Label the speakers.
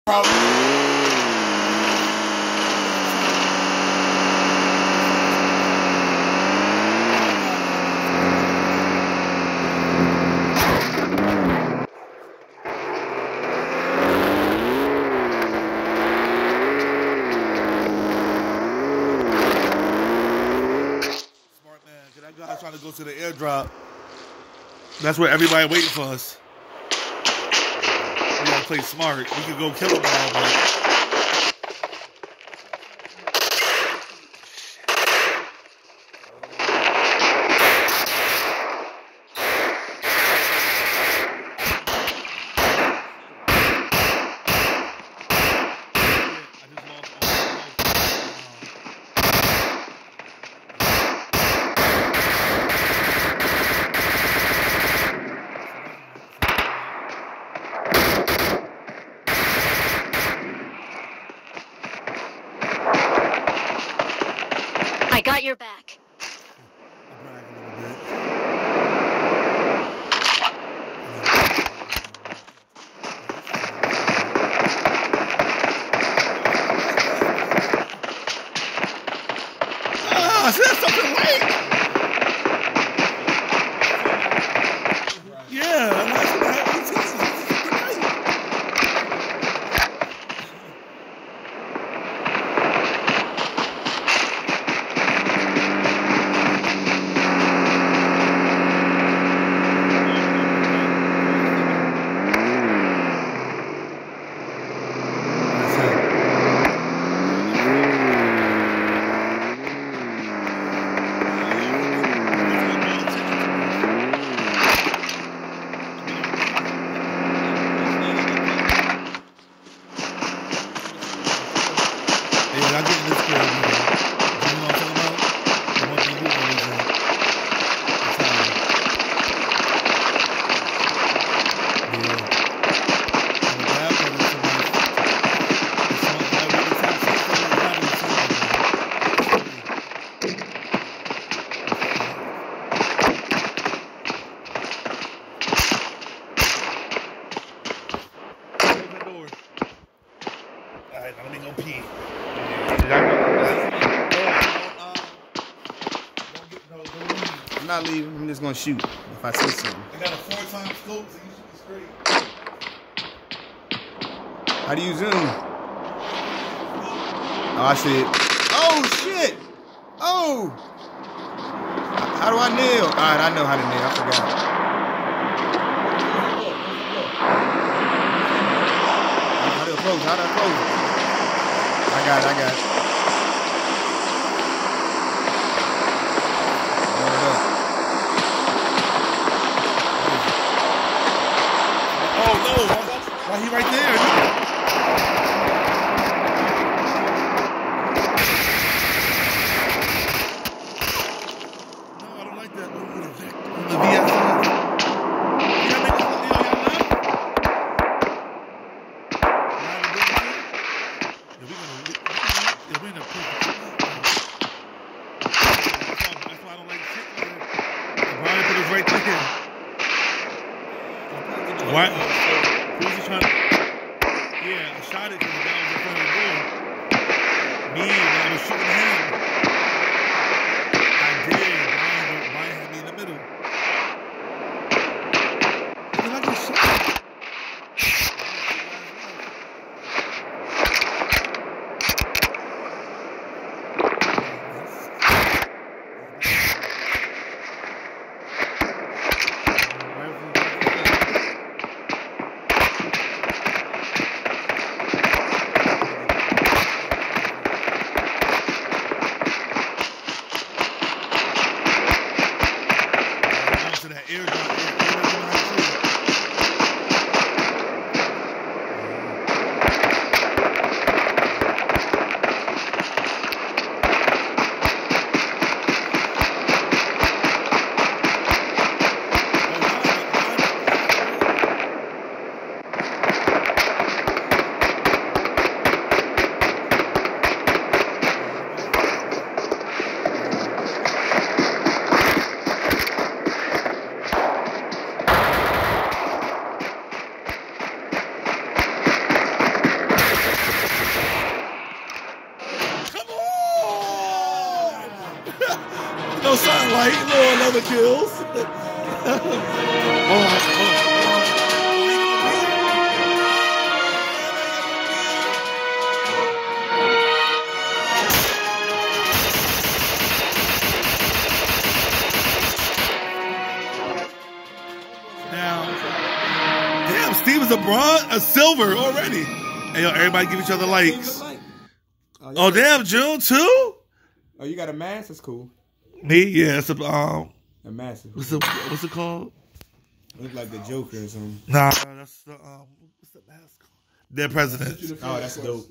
Speaker 1: Trying to go to the airdrop. That's where everybody waiting for us. We gotta play smart. We can go kill them all, but
Speaker 2: I got your back.
Speaker 1: I said something late. Yeah, I'm not gonna have any teams. Let me go pee.
Speaker 3: I'm not leaving. I'm just gonna shoot if I see something.
Speaker 1: I got a 4x scope, so you should be straight.
Speaker 3: How do you zoom? Oh, I see it. Oh shit! Oh! How do I nail? Alright, I know how to nail. I forgot. How do I close? How do I close it? I got it.
Speaker 1: Oh no! Why he right there? No, I don't like that. The VS. What? Who's he trying to? Yeah, I shot it because the guy was in front of the door. Me, when I was shooting him, I did. Brian had me in the middle. Did I get shot? no sunlight. No another kills. Now, damn, Steve is a silver already. Hey, yo, everybody give each other likes. Oh, damn, June too?
Speaker 3: Oh, you got a mask? That's cool.
Speaker 1: Me? Yeah, it's a
Speaker 3: mask.
Speaker 1: What's it called?
Speaker 3: Look like the Joker or something.
Speaker 1: Nah, that's the what's the mask called? Their president.
Speaker 3: Oh, that's dope.